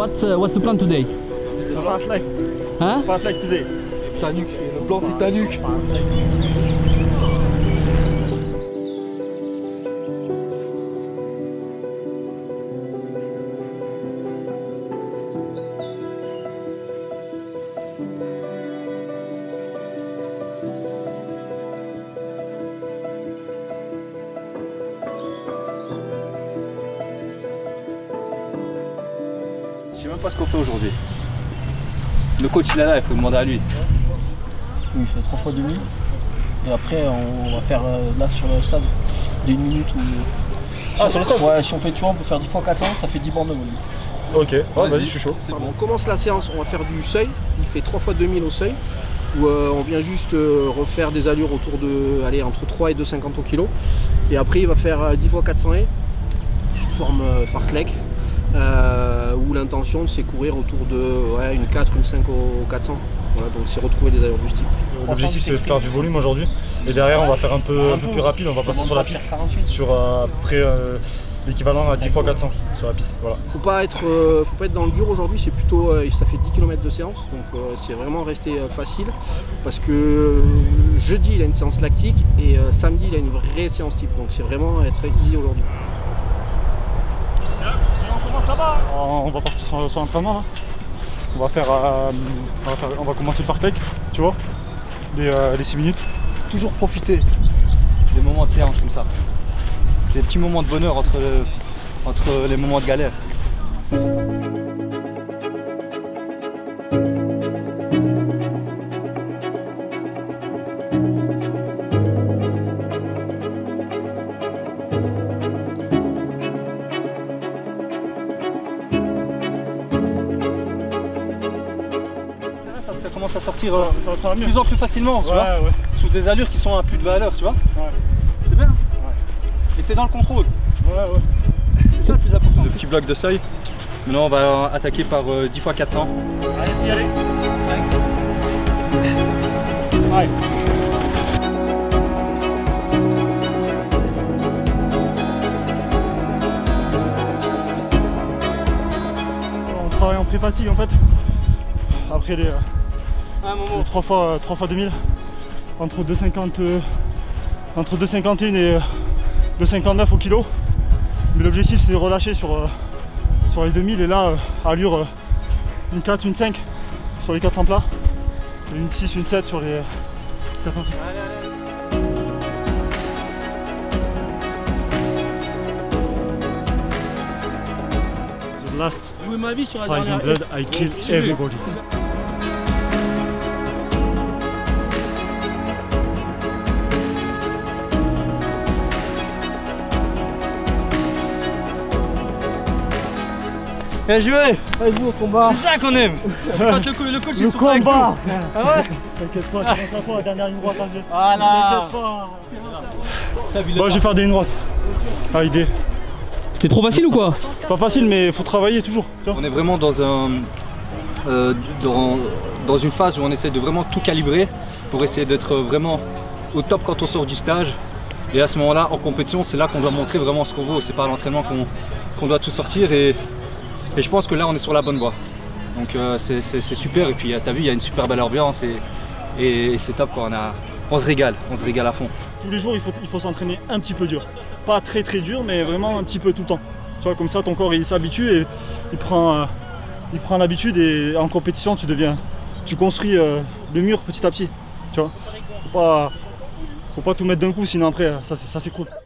What's the plan today? It's a fast leg. Huh? Fast leg today. Tanuk, le plan c'est Tanuk. Je sais même pas ce qu'on fait aujourd'hui. Le coach il est là, il faut demander à lui. Il fait 3 fois demi. Et après on va faire là sur le stade des 1 minute ou. Ah, sur le stade? Ouais, si on fait, tu vois, on peut faire 10 fois 400, ça fait 10 bandes de volume. Ok, vas-y, je suis chaud. On commence la séance, on va faire du seuil. Il fait 3 fois 2000 au seuil. Où on vient juste refaire des allures autour de, allez, entre 3 et 2,50 au kilo. Et après il va faire 10 fois 400 et sous forme fartlek. Où l'intention c'est courir autour de une 4, une 5 au 400. Voilà, donc c'est retrouver des allures du style. L'objectif c'est de faire du volume aujourd'hui. Et derrière on va faire un peu plus rapide, on va passer sur la piste. Sur à peu près l'équivalent à 10 x 400 sur la piste. Voilà. Faut pas être dans le dur aujourd'hui, c'est plutôt, ça fait 10 km de séance. Donc c'est vraiment rester facile. Parce que jeudi il a une séance lactique et samedi il a une vraie séance type. Donc c'est vraiment être easy aujourd'hui. On va partir sur l'entraînement là. On va commencer le fartlek, tu vois, les 6 minutes. Toujours profiter des moments de séance comme ça. Des petits moments de bonheur entre les moments de galère. Ça commence à sortir ça de plus en plus facilement, tu vois, sous des allures qui sont à plus de valeur, tu vois. C'est bien. Et t'es dans le contrôle. C'est ça le plus important. Le petit bloc de seuil. Maintenant on va attaquer par 10 x 400. Allez, allez. Ouais. On travaille en pré-fatigue en fait. Après les 3 fois 2000, entre 2,51 et 2,59 au kilo. Mais l'objectif c'est de relâcher sur les 2000 et là allure une 4, une 5 sur les 400 plats, et une 6, une 7 sur les 405. The last Jouer ma vie sur la dernière. 500 I kill everybody. Bien joué. Allez, joue au combat. C'est ça qu'on aime. Quand le coach Le combat. Ah ouais. T'inquiète pas, tu penses à toi, la dernière ligne droite. Voilà. Bon, je vais faire des lignes droites. Ah, idée. C'est trop facile ou quoi? C'est pas facile, mais il faut travailler toujours. On est vraiment dans une phase où on essaie de vraiment tout calibrer pour essayer d'être vraiment au top quand on sort du stage. Et à ce moment-là, en compétition, c'est là qu'on doit montrer vraiment ce qu'on vaut. C'est pas à l'entraînement qu'on doit tout sortir. Et je pense que là, on est sur la bonne voie. Donc c'est super. Et puis, t'as vu, il y a une super belle ambiance et c'est top quoi. On se régale à fond. Tous les jours, il faut s'entraîner un petit peu dur. Pas très dur, mais vraiment un petit peu tout le temps. Tu vois, comme ça, ton corps il s'habitue et il prend l'habitude. Et en compétition, tu construis le mur petit à petit. Tu vois, faut pas tout mettre d'un coup, sinon après, ça s'écroule.